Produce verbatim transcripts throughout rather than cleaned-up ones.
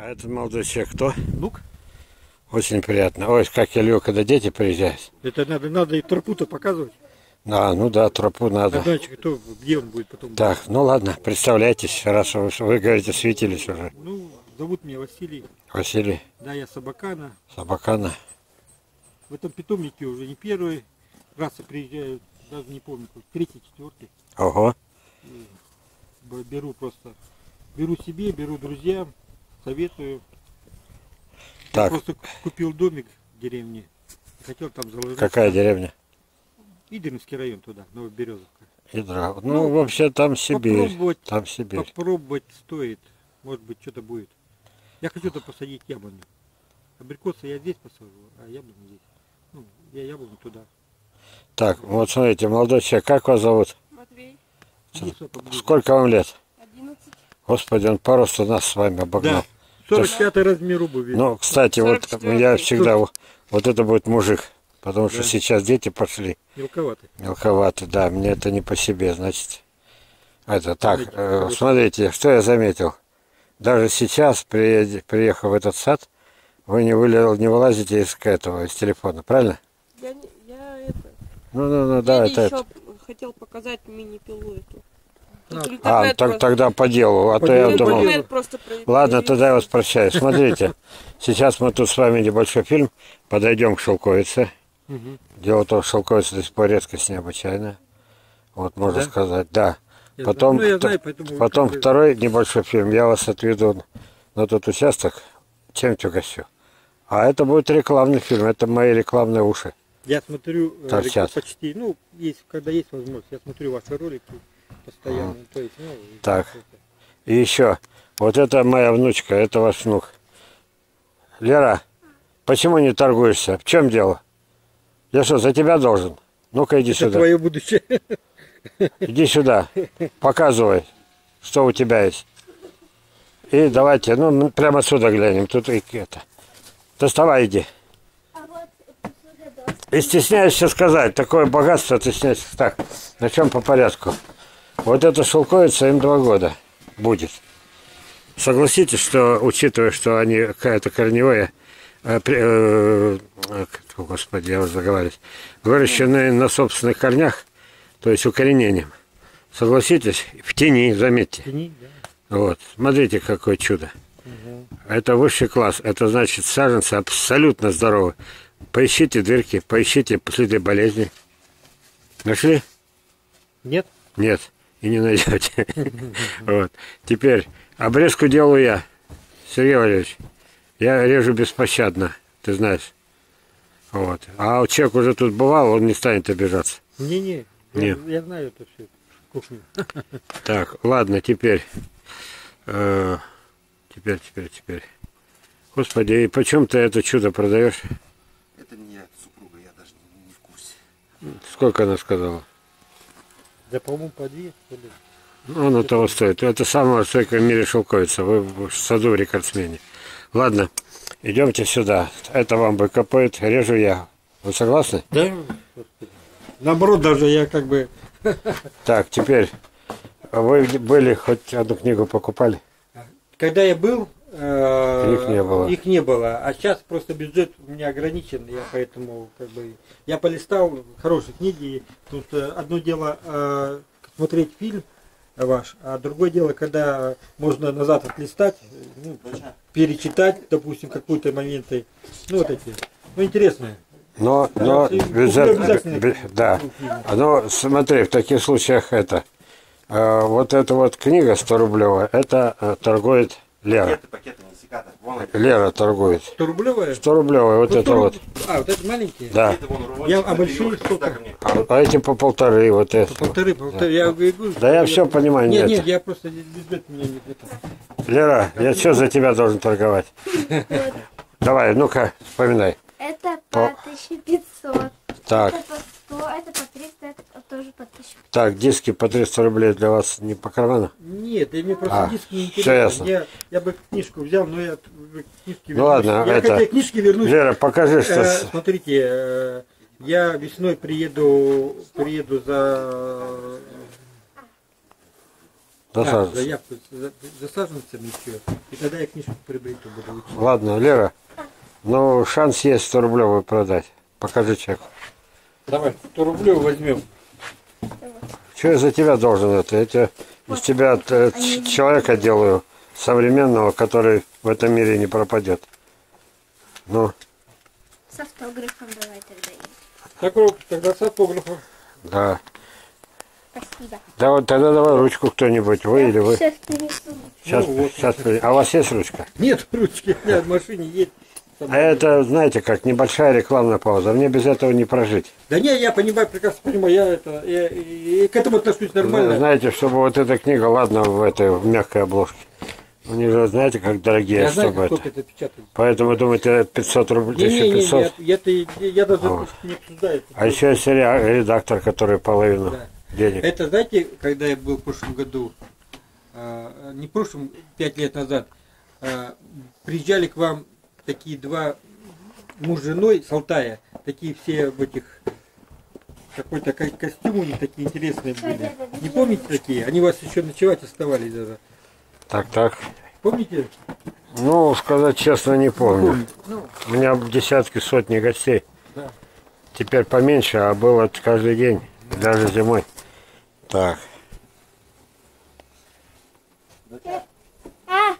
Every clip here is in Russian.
А это молодой человек кто? Внук. Очень приятно. Ой, как я люблю, когда дети приезжают. Это надо, надо и тропу-то показывать. А, ну да, тропу надо. А дальше кто, где он будет потом? Так, ну ладно, представляйтесь, раз вы, вы говорите, светились уже. Ну, зовут меня Василий. Василий. Да, я собакана. Собакана. В этом питомнике уже не первый раз я приезжаю, даже не помню, третий, четвертый. Ого. И беру просто, беру себе, беру друзьям, советую. Так. Я просто купил домик в деревне, хотел там заложить. Какая деревня? Идернский район туда, Новоберезовка. Идра. Ну, ну, вообще там Сибирь. Там Сибирь. Попробовать стоит, может быть, что-то будет. Я хочу туда посадить яблоню. Абрикосы я здесь посажу, а яблоню здесь. Ну, я яблоню туда. Так, вот смотрите, молодой человек, как вас зовут? Матвей. Сколько вам лет? одиннадцать. Господи, он по росту нас с вами обогнал. Да. сорок пятый размер обуви. Ну, кстати, вот я всегда, вот это будет мужик, потому что да. сейчас дети пошли. Мелковатый. Мелковатый, да, мне это не по себе, значит. Это так, э, смотрите, что я заметил. Даже сейчас, приедь, приехав в этот сад, вы не, вылез, не вылазите из этого, из телефона, правильно? Я, не, я это... Ну, ну, ну, да, это, еще это. хотел показать мини-пилу эту. А, а так, просто... тогда по делу, а по то делу, я думал... Ладно, тогда я вас прощаю. Смотрите, сейчас мы тут с вами небольшой фильм, подойдем к шелковице. Угу. Дело в том, что шелковица до сих пор редкость необычайная. Вот, можно да? сказать, да. Я потом знаю. Ну, я знаю, поэтому потом как... второй небольшой фильм, я вас отведу на тот участок, чем-то угощу. А это будет рекламный фильм, это мои рекламные уши. Я смотрю торчат. Почти, ну, есть, когда есть возможность, я смотрю ваши ролики постоянно. Mm. То есть, ну, так, и еще, вот это моя внучка, это ваш внук. Лера, почему не торгуешься? В чем дело? Я что, за тебя должен? Ну-ка иди это сюда. Твое будущее. Иди сюда, показывай, что у тебя есть. И давайте, ну, прямо отсюда глянем. Тут и это. Доставай, иди. И стесняешься сказать, такое богатство, ты стесняешься. Так, начнем по порядку. Вот эта шелковица им два года будет. Согласитесь, что, учитывая, что они какая-то корневая, э, э, э, господи, я уже заговариваюсь, говорящая на, на собственных корнях, то есть укоренением. Согласитесь, в тени, заметьте. В тени, да. Вот, смотрите, какое чудо. Угу. Это высший класс, это значит саженцы абсолютно здоровы. Поищите дырки, поищите следы болезни. Нашли? Нет. Нет, и не найдете. Вот. Теперь обрезку делаю я, Сергей Валерьевич. Я режу беспощадно, ты знаешь. Вот. А человек уже тут бывал, он не станет обижаться. Не-не, я, я знаю это все, кухню. Так, ладно, теперь. Э, теперь, теперь, теперь. Господи, и почем ты это чудо продаешь? Это не я, это супруга, я даже не, не в курсе. Сколько она сказала? Да, по-моему, по две. Ну, оно того стоит. Это самая стойкая в мире шелковица. Вы в саду рекордсмене. Ладно, идемте сюда. Это вам выкопает, режу я. Вы согласны? Да. Наоборот, даже я как бы... Так, теперь, вы были, хоть одну книгу покупали? Когда я был, э, их не было. Их не было. А сейчас просто бюджет у меня ограничен, я поэтому как бы... Я полистал хорошие книги. Тут одно дело э, смотреть фильм ваш, а другое дело, когда можно назад отлистать, ну, перечитать, допустим, какие-то моменты. Ну, вот эти. Ну, интересные. Но, но бюджет, да. Но смотри, в таких случаях это, э, вот эта вот книга сто рублевая, это э, торгует Лера. Пакеты, пакеты, вон Лера торгует. сто рублевая? сто рублевая, вот ну, это вот. А, вот это маленькие? Да. Я, а большие сколько? А, а эти по полторы, вот это. По полторы, полторы. Да, я, говорю, да я, я все понимаю. Нет, нет, я просто бюджет меня не это. Лера, я что за тебя должен торговать? Давай, ну-ка, вспоминай. Это по тысяче пятьсот. Так. Это по сто, это по триста, это тоже по тысяче пятьсот. Так, диски по триста рублей для вас не по карману? Нет, мне просто а, диски не все ясно. Я, я бы книжку взял, но я книжки Ну ладно, я это... хотя книжки вернусь. Лера, покажи, что... Э, смотрите, э, я весной приеду, приеду за... Да, Засаживаться. заявку за, за саженцами еще. И тогда я книжку приобрету буду учить. Ладно, Лера, ну шанс есть сто рублевую продать. Покажи чек. Давай, сто рублей возьмем. Что я за тебя должен это? Я тебе, из тебя э, ч- человека делаю современного, который в этом мире не пропадет. Ну, С автографом давай тогда. Так, Роб, тогда с автографом. да. Спасибо. Да вот тогда давай ручку кто-нибудь, вы или вы. Сейчас принесу. Сейчас, Ну вот. сейчас. при- А у вас есть ручка? Нет ручки, у меня в машине есть. А это, знаете, как небольшая рекламная пауза. Мне без этого не прожить. Да не, я понимаю, прекрасно понимаю, я это, я, я к этому отношусь нормально. Знаете, чтобы вот эта книга, ладно, в этой в мягкой обложке. У них же, знаете, как дорогие, Я знаю, чтобы это. сколько это печатать. Поэтому думаете, пятьсот рублей, Не, не, не, тысяча пятьсот. я, я, я, я даже Вот. не обсуждаю. А еще есть ре- редактор, который половину Да. денег. Это, знаете, когда я был в прошлом году, а, не в прошлом, пять лет назад, а, приезжали к вам такие два муж с женой с Алтая, такие все в этих, какой-то ко- костюм у них такие интересные были. Не помните такие? Они у вас еще ночевать оставались даже. Так, так. Помните? Ну, сказать честно, не помню. Помните. Ну, У меня десятки, сотни гостей. да. Теперь поменьше, а было это каждый день, даже зимой. Так. А,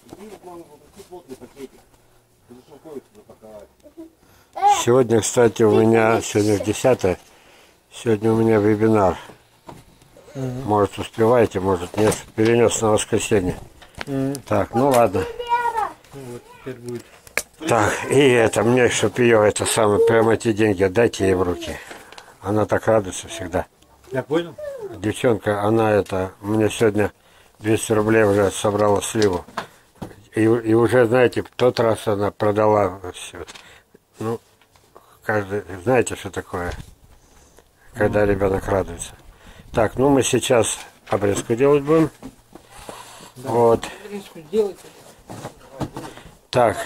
Сегодня, кстати, у меня, сегодня десятое, сегодня у меня вебинар. Может, успеваете, может, нет. Перенес на воскресенье. Так, ну ладно. Ну, вот теперь будет. Так, и это, мне, чтоб ее, это самое, прямо эти деньги отдайте ей в руки. Она так радуется всегда. Я понял? Девчонка, она это, мне сегодня двести рублей уже собрала сливу. И, и уже, знаете, в тот раз она продала все. Ну, каждый, знаете, что такое, когда ребенок радуется. Так, ну мы сейчас обрезку делать будем. Вот. Так.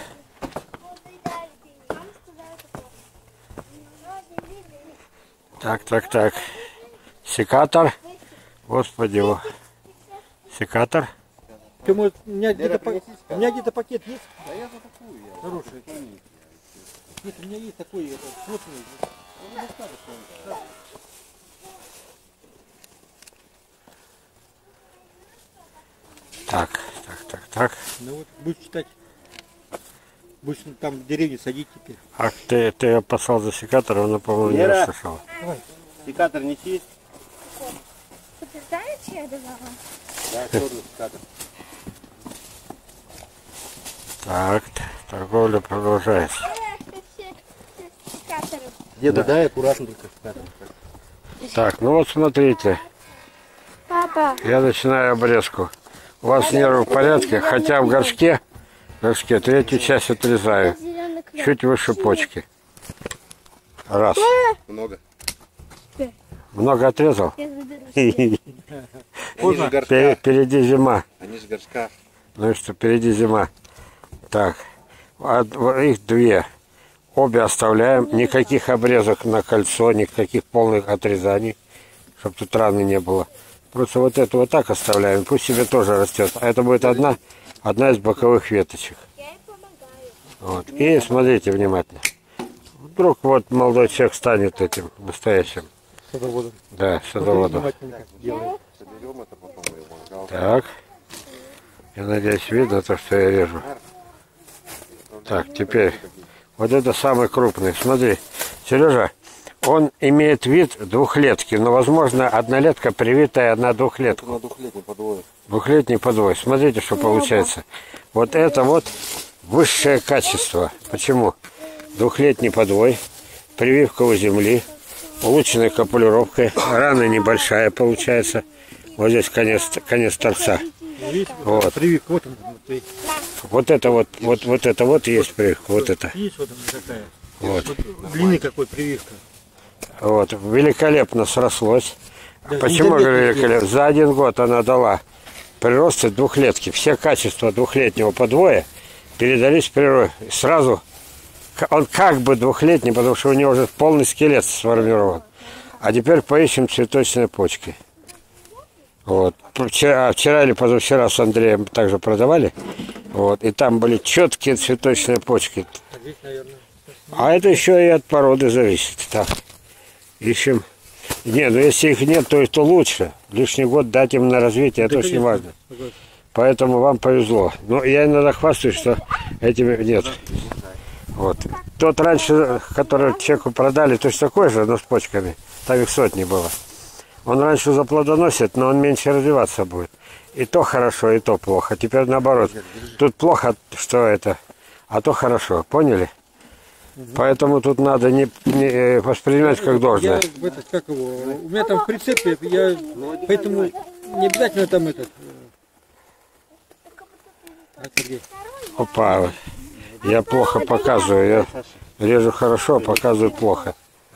Так, так, так. Секатор. Господи, его. Секатор. Ты, может, у меня где-то па- у меня где-то пакет есть? Да я за такую я. Хороший. Нет, у меня есть такой это, плотный. Так, так, так, так. Ну вот, будешь читать. Будешь там в деревне садить теперь. А ты, ты ее послал за секатором, она, по-моему, не Лера. услышала. Секатор неси. ты знаешь, что я давала? Да, черный секатор. Так, торговля продолжается. Деда, дай аккуратно только секатор. Так, ну вот смотрите, Папа, я начинаю обрезку. У вас нервы в порядке, хотя в горшке, в горшке третью часть отрезаю, зеленый крем. чуть выше почки. Раз. Много. Много отрезал? Я заберу. Они же Пе- горшка. Впереди зима. Они же горшка. Ну и что, впереди зима. Так, од- их две. Обе оставляем. Никаких обрезок на кольцо, никаких полных отрезаний, чтобы тут раны не было. Просто вот эту вот так оставляем, пусть себе тоже растет. А это будет одна, одна из боковых веточек. Вот. И смотрите внимательно. Вдруг вот молодой человек станет этим настоящим. Садоводом. Да, садоводом. Внимательно делай. Соберем это потом его. Так. Я надеюсь, видно то, что я режу. Так, теперь. Вот это самый крупный. Смотри, Сережа, он имеет вид двухлетки, но, возможно, однолетка привитая на двухлетку. На двухлетний подвой. Двухлетний подвой. Смотрите, что получается. Вот это вот высшее качество. Почему? Двухлетний подвой, прививка у земли, улучшенной капулировкой, рана небольшая получается. Вот здесь конец, конец торца. Видишь, Вот. прививка, вот он внутри. Вот это вот, вот, вот это вот и есть прививка. Вот это. Видишь, вот она такая. Вот. Длины какой прививка. Вот. Великолепно срослось. Да, Почему незаметно говорю великолепно? За один год она дала приросты двухлетки. Все качества двухлетнего подвоя передались в природе. Сразу он как бы двухлетний, потому что у него уже полный скелет сформирован. А теперь поищем цветочные почки. Вот. вчера, вчера или позавчера с Андреем также продавали. Вот, и там были четкие цветочные почки. А здесь, наверное, А это еще и от породы зависит. Так, ищем. Не, ну если их нет, то это лучше. Лишний год дать им на развитие, это да, очень конечно, важно. согласен. Поэтому вам повезло. Но я иногда хвастаюсь, что этими нет. Вот. Тот раньше, который чеку продали, точно такой же, но с почками. Там их сотни было. Он раньше заплодоносит, но он меньше развиваться будет. И то хорошо, и то плохо. Теперь наоборот. Тут плохо, что это, а то хорошо. Поняли? Поэтому тут надо не, не воспринимать как должное. Я в этот, как его, у меня там в прицепе, я, поэтому не обязательно там этот. А, Сергей? Опа, я плохо показываю. Я режу хорошо, а показываю плохо.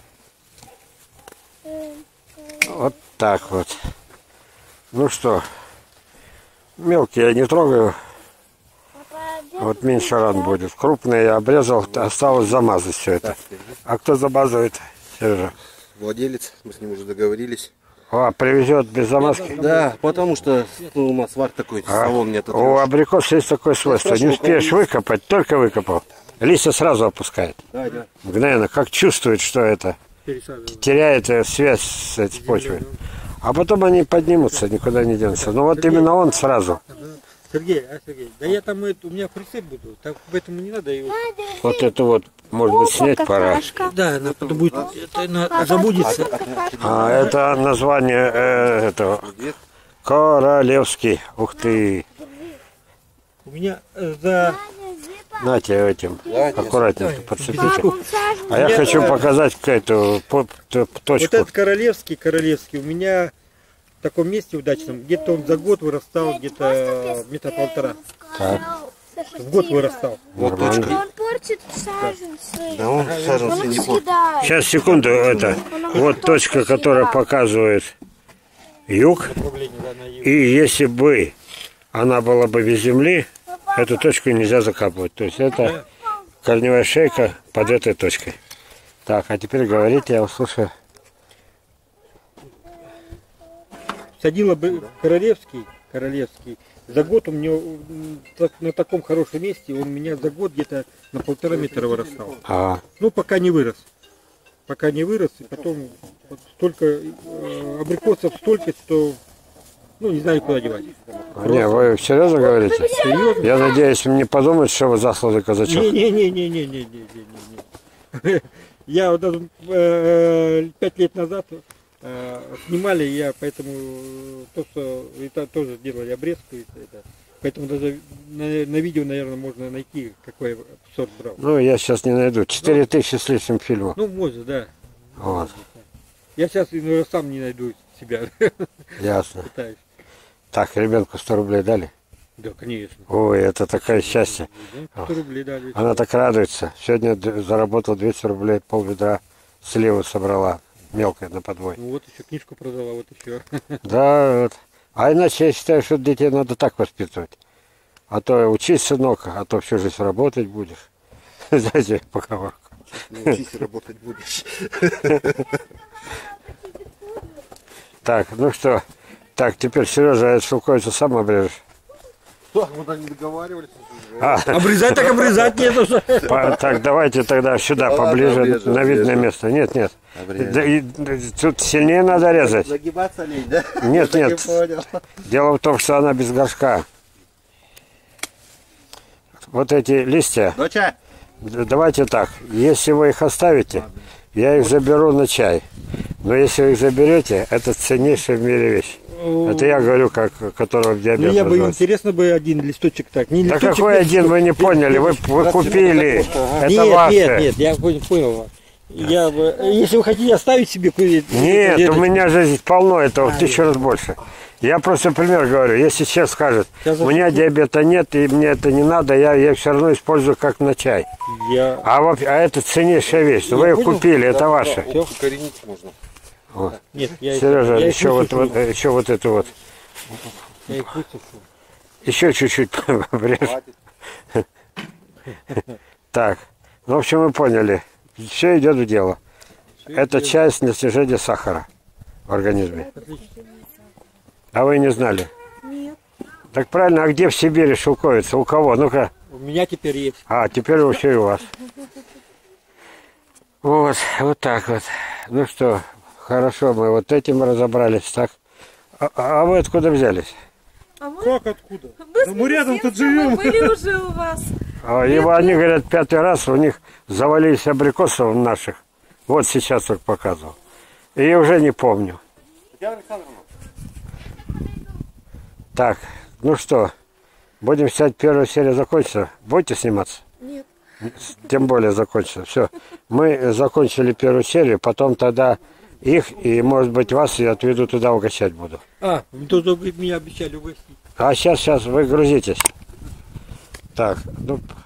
Вот так вот. Ну что, мелкие я не трогаю. Вот меньше ран будет. Крупные я обрезал, осталось замазать все это. А кто замазывает? Сережа. Владелец, мы с ним уже договорились. А, привезет без замазки? Да, потому что ну, у нас вар такой, А, салон нет. у абрикоса есть такое свойство. Не успеешь выкопать, только выкопал. Листья сразу опускает. Да, да. Мгновенно, как чувствует, что это. Пересаживаю. Теряет э, связь с этой почвой. А потом они поднимутся, никуда не денутся. Но вот именно он сразу. Сергей, а Сергей, да я там, это, у меня прицеп буду, так поэтому не надо его. Вот это вот, может быть, снять пора. Да, она потом будет, это, она забудется. А это название э, этого. Королевский. Ух ты. У меня э, за... Нате этим. Аккуратненько подцепите. А я Я- хочу показать эту по- т- Вот точку. этот королевский, королевский, у меня в таком месте удачном, где-то он за год вырастал, где-то метра полтора. Так, В год вырастал. нормально. Он портит саженцы. Да он саженцы не портит. Съедает. Сейчас, секунду, это. Вот точка, которая показывает юг. Управление, да, на юг. И если бы она была бы без земли, эту точку нельзя закапывать. То есть это корневая шейка под этой точкой. Так, а теперь говорите, я услышаю. Садила бы королевский, королевский. За год у меня м, так- на таком хорошем месте, он у меня за год где-то на полтора метра вырастал. А, Ну, пока не вырос. Пока не вырос, и потом вот столько э, абрикосов столько, что, ну, не знаю, куда девать. не, вы серьезно говорите? Серьезно? Я надеюсь, не подумать, что вы засланный казачок. Не-не-не-не-не-не-не-не. Я вот даже, э, пять лет назад э, снимали, я поэтому э, то, что это тоже делали обрезку, это, это. Поэтому даже на, на видео, наверное, можно найти, какой сорт брал. Ну, я сейчас не найду. Четыре тысячи с лишним фильмов. Ну, может, да. Вот, Я сейчас, наверное, сам не найду себя. ясно. Пытаюсь. Так, ребенку сто рублей дали? Да, конечно. Ой, это такое счастье. Да, сто рублей дали. Она так радуется. Сегодня д- заработал двести рублей, пол ведра сливы собрала. Мелкая на подвой. Ну вот еще книжку продала, вот еще. Да, вот. А иначе я считаю, что детей надо так воспитывать. А то учись, сынок, а то всю жизнь работать будешь. Знаете, поговорку. Научись работать будешь. Так, ну что. Так, теперь, Сережа, эту шелковицу сам обрежешь. Так, вот они договаривались. А, Обрезать так обрезать нет уже. по- так, давайте тогда сюда, Ладно, поближе, обрежу, на видное обрежу. место. Нет, нет. Обрежу. Да и- да, тут сильнее надо резать. Загибаться лень, да? Нет, Я нет. так и понял. Дело в том, что она без горшка. Вот эти листья, Доча! д- давайте так, если вы их оставите, я их заберу на чай. Но если вы их заберете, это ценнейшая в мире вещь. Это я говорю, как которого Ну, диабет я бы, называется. интересно бы один листочек так. Не Да листочек, какой нет, один, вы не поняли, вы, вы купили. Это Нет, ваше. нет, нет, я понял, понял. Я бы, если вы хотите оставить себе какую-то... Нет, это- у меня же здесь полно этого, в тысячу раз больше. Я просто пример говорю, если человек скажет, Сейчас у меня диабета нет, и мне это не надо, я, я все равно использую как на чай. Я... А, во- а это ценнейшая вещь, вы ее понял. купили, это ваше. Всё, коренить можно. Вот. Нет, я, Сережа, я их еще вот, высушу. вот, еще вот это вот. Я их высушу. Еще чуть-чуть обрежь. Хватит. Так, ну, в общем, вы поняли. Все идет в дело. Это часть снижения сахара в организме. А вы не знали? Нет. Так правильно, а где в Сибири шелковица? У кого? Ну-ка. У меня теперь есть. А, теперь еще и у вас. Вот, вот так вот. Ну что, хорошо, мы вот этим разобрались, так? А, а вы откуда взялись? А мы, Как откуда? мы с Да мы рядом тут Минусинска, мы живем. были уже у вас. А, и они говорят, пятый раз у них завалились абрикосов наших. Вот сейчас только показывал. И я уже не помню. Татьяна Александровна. Так, ну что, будем считать, первая серия закончится. Будете сниматься? Нет. Тем более закончится. Все. Мы закончили первую серию, потом тогда их и, может быть, вас я отведу туда, угощать буду. А, тоже вы меня обещали угостить. А сейчас, сейчас, вы грузитесь. Так, ну,